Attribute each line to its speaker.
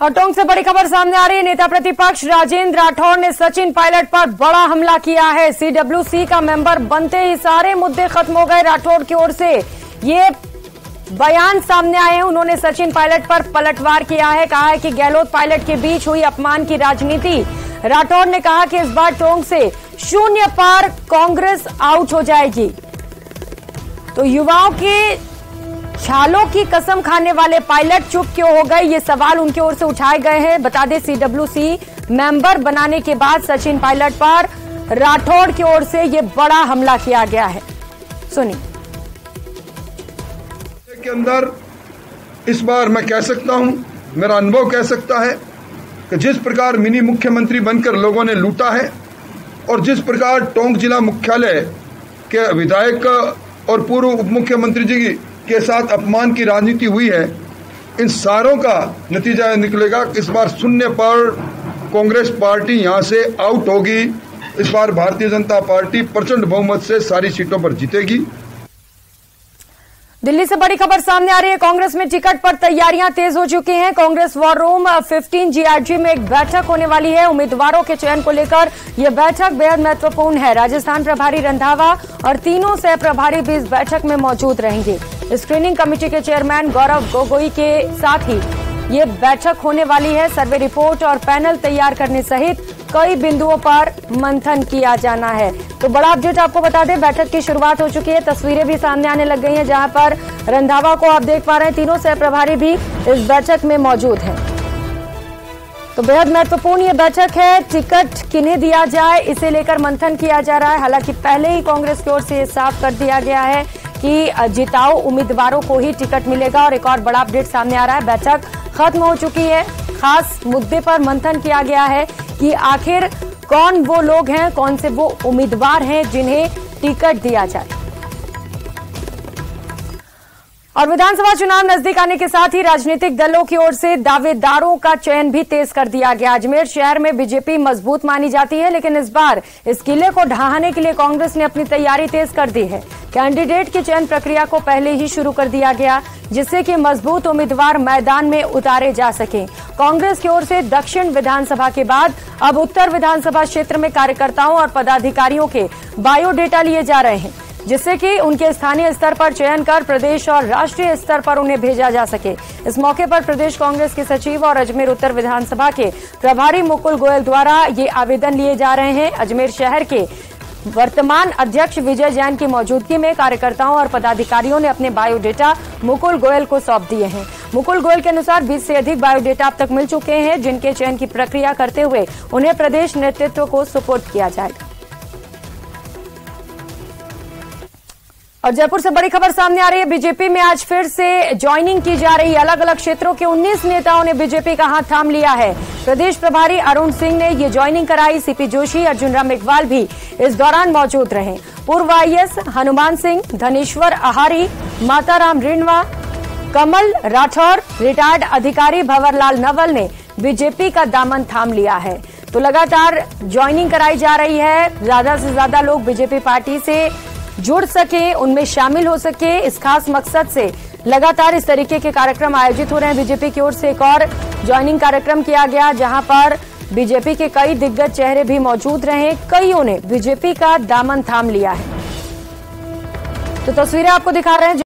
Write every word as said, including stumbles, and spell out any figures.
Speaker 1: और टोंक से बड़ी खबर सामने आ रही है। नेता प्रतिपक्ष राजेंद्र राठौड़ ने सचिन पायलट पर बड़ा हमला किया है। सीडब्ल्यूसी का मेंबर बनते ही सारे मुद्दे खत्म हो गए। राठौड़ की ओर से ये बयान सामने आए हैं। उन्होंने सचिन पायलट पर पलटवार किया है। कहा है कि गहलोत पायलट के बीच हुई अपमान की राजनीति। राठौड़ ने कहा कि इस बार टोंक से शून्य पर कांग्रेस आउट हो जाएगी। तो युवाओं के छालों की कसम खाने वाले पायलट चुप क्यों हो गए, ये सवाल उनकी ओर से उठाए गए हैं। बता दें, सीडब्ल्यूसी मेंबर बनाने के बाद सचिन पायलट पर राठौड़ की ओर से ये बड़ा हमला किया गया है। सुनिए।
Speaker 2: के अंदर इस बार मैं कह सकता हूं, मेरा अनुभव कह सकता है कि जिस प्रकार मिनी मुख्यमंत्री बनकर लोगों ने लूटा है और जिस प्रकार टोंक जिला मुख्यालय के विधायक और पूर्व उप मुख्यमंत्री जी के साथ अपमान की राजनीति हुई है, इन सारों का नतीजा निकलेगा कि इस बार शून्य पर कांग्रेस पार्टी यहां से आउट होगी। इस बार भारतीय जनता पार्टी प्रचंड बहुमत से सारी सीटों पर जीतेगी।
Speaker 1: दिल्ली से बड़ी खबर सामने आ रही है। कांग्रेस में टिकट पर तैयारियां तेज हो चुकी हैं। कांग्रेस वॉर रूम पंद्रह जीआरजी में एक बैठक होने वाली है। उम्मीदवारों के चयन को लेकर यह बैठक बेहद महत्वपूर्ण है। राजस्थान प्रभारी रंधावा और तीनों सह प्रभारी भी इस बैठक में मौजूद रहेंगे। स्क्रीनिंग कमेटी के चेयरमैन गौरव गोगोई के साथ ही ये बैठक होने वाली है। सर्वे रिपोर्ट और पैनल तैयार करने सहित कई बिंदुओं पर मंथन किया जाना है। तो बड़ा अपडेट आपको बता दें, बैठक की शुरुआत हो चुकी है। तस्वीरें भी सामने आने लग गई हैं, जहां पर रंधावा को आप देख पा रहे हैं। तीनों सह प्रभारी भी इस बैठक में मौजूद हैं। तो बेहद महत्वपूर्ण ये बैठक है। टिकट किन्हें दिया जाए, इसे लेकर मंथन किया जा रहा है। हालांकि पहले ही कांग्रेस की ओर से ये साफ कर दिया गया है कि जिताऊ उम्मीदवारों को ही टिकट मिलेगा। और एक और बड़ा अपडेट सामने आ रहा है, बैठक खत्म हो चुकी है। खास मुद्दे पर मंथन किया गया है कि आखिर कौन वो लोग हैं, कौन से वो उम्मीदवार हैं जिन्हें टिकट दिया जाए। और विधानसभा चुनाव नजदीक आने के साथ ही राजनीतिक दलों की ओर से दावेदारों का चयन भी तेज कर दिया गया। अजमेर शहर में बीजेपी मजबूत मानी जाती है, लेकिन इस बार इस किले को ढहाने के लिए कांग्रेस ने अपनी तैयारी तेज कर दी है। कैंडिडेट की चयन प्रक्रिया को पहले ही शुरू कर दिया गया, जिससे कि मजबूत उम्मीदवार मैदान में उतारे जा सके। कांग्रेस की ओर से दक्षिण विधानसभा के बाद अब उत्तर विधानसभा क्षेत्र में कार्यकर्ताओं और पदाधिकारियों के बायोडेटा लिए जा रहे हैं, जिससे कि उनके स्थानीय स्तर पर चयन कर प्रदेश और राष्ट्रीय स्तर पर उन्हें भेजा जा सके। इस मौके पर प्रदेश कांग्रेस के सचिव और अजमेर उत्तर विधानसभा के प्रभारी मुकुल गोयल द्वारा ये आवेदन लिए जा रहे हैं। अजमेर शहर के वर्तमान अध्यक्ष विजय जैन की मौजूदगी में कार्यकर्ताओं और पदाधिकारियों ने अपने बायोडेटा मुकुल गोयल को सौंप दिए हैं। मुकुल गोयल के अनुसार बीस से अधिक बायोडेटा अब तक मिल चुके हैं, जिनके चयन की प्रक्रिया करते हुए उन्हें प्रदेश नेतृत्व को सुपुर्द किया जाएगा। और जयपुर से बड़ी खबर सामने आ रही है। बीजेपी में आज फिर से ज्वाइनिंग की जा रही है। अलग अलग क्षेत्रों के उन्नीस नेताओं ने बीजेपी का हाथ थाम लिया है। प्रदेश प्रभारी अरुण सिंह ने ये ज्वाइनिंग कराई। सीपी जोशी, अर्जुन राम मेघवाल भी इस दौरान मौजूद रहे। पूर्व आईएएस हनुमान सिंह, धनेश्वर आहारी, माताराम रिणवा, कमल राठौर, रिटायर्ड अधिकारी भंवरलाल नवल ने बीजेपी का दामन थाम लिया है। तो लगातार ज्वाइनिंग कराई जा रही है। ज्यादा से ज्यादा लोग बीजेपी पार्टी से जुड़ सके, उनमें शामिल हो सके, इस खास मकसद से लगातार इस तरीके के कार्यक्रम आयोजित हो रहे हैं। बीजेपी की ओर से एक और ज्वाइनिंग कार्यक्रम किया गया, जहां पर बीजेपी के कई दिग्गज चेहरे भी मौजूद रहे। कईयों ने बीजेपी का दामन थाम लिया है। तो तस्वीरें आपको दिखा रहे हैं।